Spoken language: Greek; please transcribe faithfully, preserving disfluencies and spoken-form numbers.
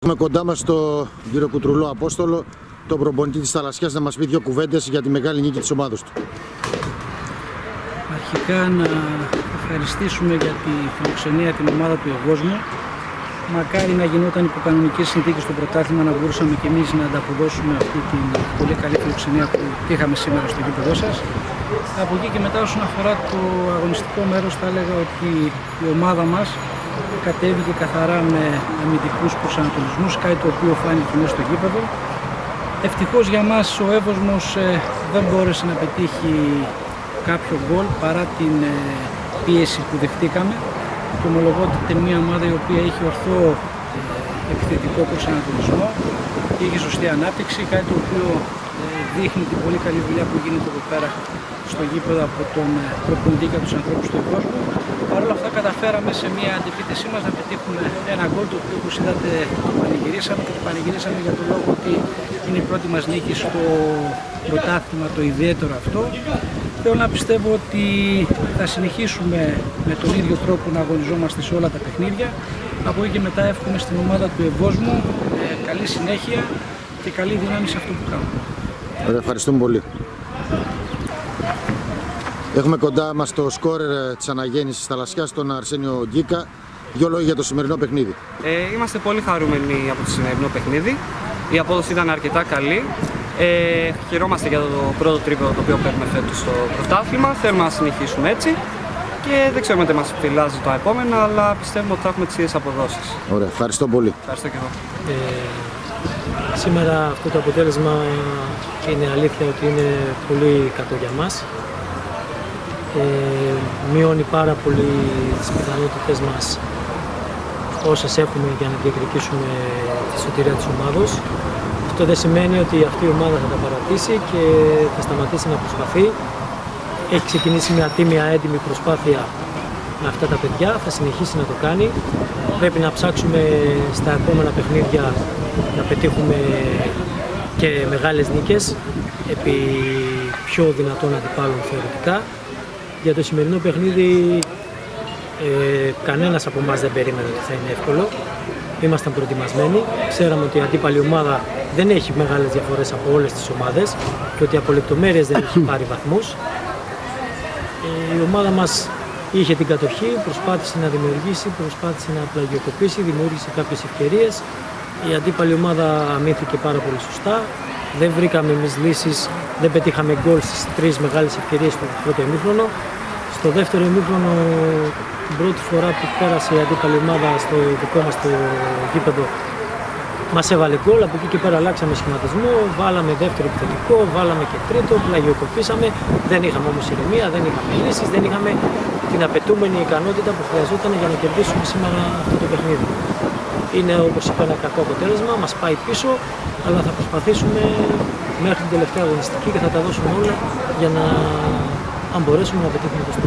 Είμαι κοντά μας στον κύριο Κουτρουλό Απόστολο, τον προπονητή της Θαλασσιάς, να μας πει δύο κουβέντες για τη μεγάλη νίκη της ομάδας του. Αρχικά να ευχαριστήσουμε για τη φιλοξενία την ομάδα του Ευόσμου. Μακάρι να γινόταν υπό κανονικές συνθήκες στο πρωτάθλημα, να μπορούσαμε και εμείς να ανταποδώσουμε αυτή την πολύ καλή φιλοξενία που είχαμε σήμερα στο γήπεδό σας. Από εκεί και μετά, όσον αφορά το αγωνιστικό μέρος, θα έλεγα ότι η ομάδα μας κατέβηκε καθαρά με αμυντικούς προσανατολισμούς, κάτι το οποίο φάνηκε μέσα στο γήπεδο. Ευτυχώς για μας ο Εύωσμος ε, δεν μπόρεσε να πετύχει κάποιο γκολ παρά την ε, πίεση που δεχτήκαμε. Και ομολογώ ότι είναι μια ομάδα η οποία έχει ορθό ε, επιθετικό προσανατολισμό και έχει σωστή ανάπτυξη, κάτι το οποίο ε, δείχνει την πολύ καλή δουλειά που γίνεται εδώ πέρα στο γήπεδο από τον ε, προπονητή και από τους ανθρώπους του Ευόσμου. Παρ' όλα αυτά καταφέραμε σε μια αντεπίθεσή μας να πετύχουμε ένα γκολ, το οποίο όπως είδατε το πανηγυρίσαμε και το πανηγυρίσαμε για τον λόγο ότι είναι η πρώτη μας νίκη στο πρωτάθλημα το ιδιαίτερο αυτό. Θέλω να πιστεύω ότι θα συνεχίσουμε με τον ίδιο τρόπο να αγωνιζόμαστε σε όλα τα παιχνίδια. Από εκεί και μετά εύχομαι στην ομάδα του Ευόσμου ε, καλή συνέχεια και καλή δύναμη σε αυτό που κάνουμε. Ωραία, ευχαριστούμε πολύ. Έχουμε κοντά μας το σκόρερ της αναγέννησης Θαλασσιάς, τον Αρσένιο Γκίκα. Δύο λόγια για το σημερινό παιχνίδι. Ε, είμαστε πολύ χαρούμενοι από το σημερινό παιχνίδι. Η απόδοση ήταν αρκετά καλή. Ε, χαιρόμαστε για το πρώτο τρίποδο το οποίο παίρνουμε φέτος στο πρωτάθλημα. Θέλουμε να συνεχίσουμε έτσι και δεν ξέρουμε τι μας φυλάζει το επόμενο, αλλά πιστεύουμε ότι θα έχουμε τις ίδιες αποδόσεις. Ωραία, ευχαριστώ πολύ. Ευχαριστώ και εγώ. Ε, σήμερα αυτό το αποτέλεσμα είναι αλήθεια ότι είναι πολύ κακό για μας. Ε, μειώνει πάρα πολύ τις πιθανότητες μας όσες έχουμε για να διεκδικήσουμε τη σωτηρία της ομάδος. Αυτό δεν σημαίνει ότι αυτή η ομάδα θα τα παρατήσει και θα σταματήσει να προσπαθεί. Έχει ξεκινήσει μια τίμια έντιμη προσπάθεια με αυτά τα παιδιά, θα συνεχίσει να το κάνει. Πρέπει να ψάξουμε στα επόμενα παιχνίδια να πετύχουμε και μεγάλες νίκες επί πιο δυνατών αντιπάλων θεωρητικά. Για το σημερινό παιχνίδι ε, κανένας από εμάς δεν περίμενε ότι θα είναι εύκολο. Ήμασταν προετοιμασμένοι, ξέραμε ότι η αντίπαλη ομάδα δεν έχει μεγάλες διαφορές από όλες τις ομάδες και ότι από λεπτομέρειες δεν έχει πάρει βαθμούς. Ε, η ομάδα μας είχε την κατοχή, προσπάθησε να δημιουργήσει, προσπάθησε να πλαγιοκοπήσει, δημιούργησε κάποιες ευκαιρίες. Η αντίπαλη ομάδα αμήνθηκε πάρα πολύ σωστά. Δεν βρήκαμε εμείς λύσεις, δεν πετύχαμε γκολ στις τρεις μεγάλες ευκαιρίες στο πρώτο ημίχρονο. Στο δεύτερο ημίχρονο, την πρώτη φορά που πέρασε η αντίπαλη ομάδα στο δικό μας το γήπεδο, μας έβαλε γκολ. Από εκεί και πέρα αλλάξαμε σχηματισμό, βάλαμε δεύτερο επιθετικό, βάλαμε και τρίτο, πλαγιοκοπήσαμε. Δεν είχαμε όμως ηρεμία, δεν είχαμε λύσεις, δεν είχαμε την απαιτούμενη ικανότητα που χρειαζόταν για να κερδίσουμε σήμερα αυτό το παιχνίδι. Είναι, όπως είπα, ένα κακό αποτέλεσμα, μας πάει πίσω, αλλά θα προσπαθήσουμε μέχρι την τελευταία αγωνιστική και θα τα δώσουμε όλα για να, αν μπορέσουμε, να πετύχουμε το στόχο.